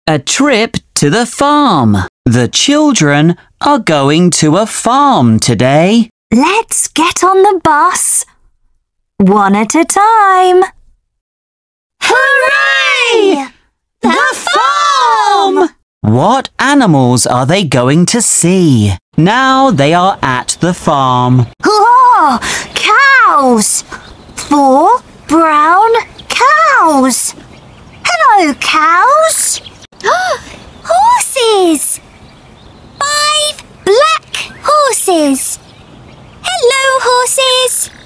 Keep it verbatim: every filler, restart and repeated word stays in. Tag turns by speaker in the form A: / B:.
A: A trip to the farm. The children are going to a farm today.
B: Let's get on the bus. One at a time.
C: Hooray! The farm!
A: What animals are they going to see? Now they are at the farm.
B: Oh, cows! Four brown cows. Hello, cows.
C: Horses! Five black horses. Hello, horses.